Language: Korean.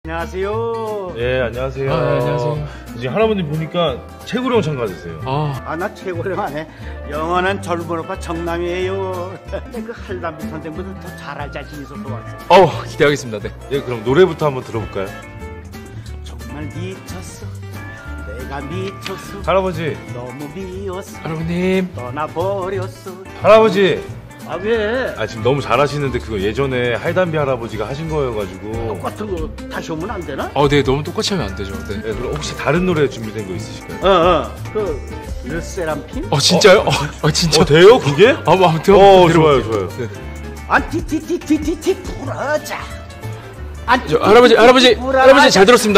안녕하세요. 예, 안녕하세요. 네, 안녕하세요. 지금 할아버님 보니까 최고령 참가하셨어요. 나 최고령 안 해. 영원한 젊은 오빠 정남이에요. 그 할담비 선생보다 더 잘할 자신 있어서 왔어. 기대하겠습니다. 네. 예, 그럼 노래부터 한번 들어볼까요? 정말 미쳤어. 내가 미쳤어. 할아버지, 너무 미웠어. 할아버님. 떠나버렸어. 할아버지. 아 왜? 지금 너무 잘하시는데 그거 예전에 할담비 할아버지가 하신 거여가지고. 똑같은 거 다시 오면 안 되나? 네, 너무 똑같이 하면 안 되죠. 네. 예, 그럼 혹시 다른 노래 준비된 거 있으실까요? 그 르세람핌? 진짜요? 진짜. 돼요, 그게? 아무튼 좋아요. 네. 안티티티티티티 부러져. 할아버지 잘 들었습니다.